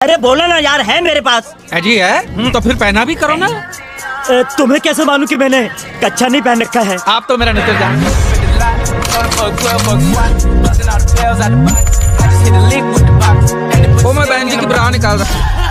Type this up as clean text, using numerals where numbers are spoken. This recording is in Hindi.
अरे बोला ना यार, है मेरे पास। जी है तो फिर पहना भी करो ना। तुम्हें कैसे मालूम कि मैंने कच्छा नहीं पहन रखा है? आप तो मेरा निकल जाए। वो मैं बहन जी की ब्रा निकाल रहा।